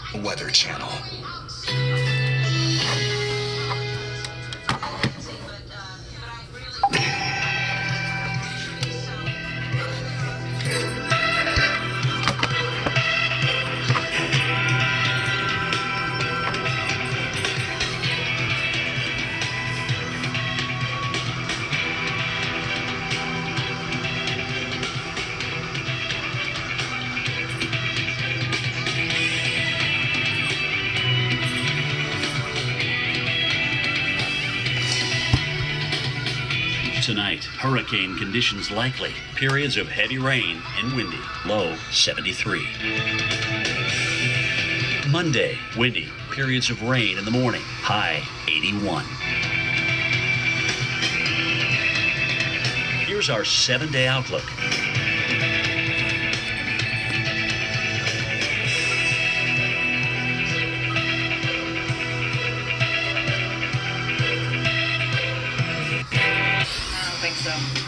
Weather Channel. Tonight, hurricane conditions likely. Periods of heavy rain and windy. Low 73. Monday, windy. Periods of rain in the morning. High 81. Here's our 7-day outlook. I don't think so.